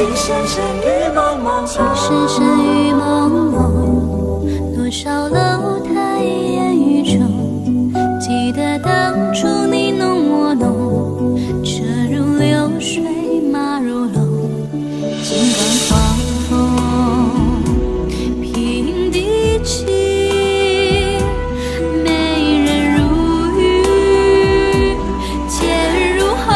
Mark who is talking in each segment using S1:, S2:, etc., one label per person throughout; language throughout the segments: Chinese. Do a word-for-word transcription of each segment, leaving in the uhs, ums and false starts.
S1: 情深深雨蒙蒙，
S2: 情深深雨蒙蒙，多少楼台烟雨中，记得当初你侬我侬，车如流水马如龙，尽管狂风平地起，美人如玉剑如虹。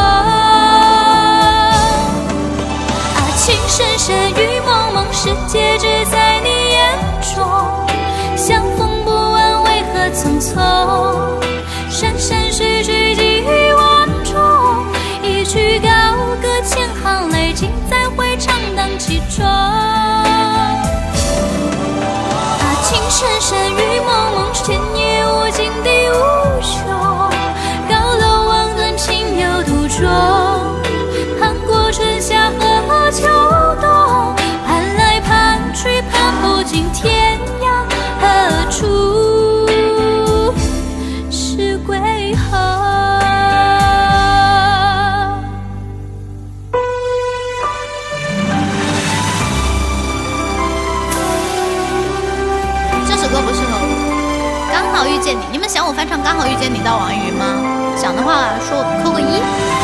S2: 啊，情深深雨蒙蒙，世界只在你眼中，相逢不问为何匆匆，山山水水几万重，一曲高歌千行泪尽在回肠荡气中。啊，情深深雨蒙蒙，天也无尽地无穷，高楼望断情有独钟，盼过春夏和秋冬，盼来盼去盼不尽天涯何处是归后。
S3: 这首歌不适合我，刚好遇见你。你们想我翻唱《刚好遇见你》到网易云吗？想的话说扣个一。